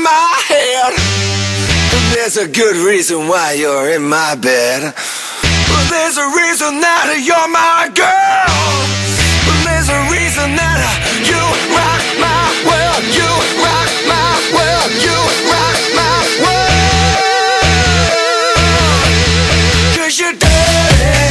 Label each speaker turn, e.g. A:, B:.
A: my head. There's a good reason why you're in my bed. There's a reason that you're my girl. There's a reason that you rock my world. You rock my world. You rock my world. 'Cause you're dirty.